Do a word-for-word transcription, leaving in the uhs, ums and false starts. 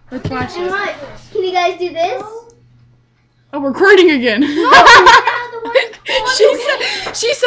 Let's watch And it. what? Can you guys do this? Oh, we're recording again. No, she said. She said.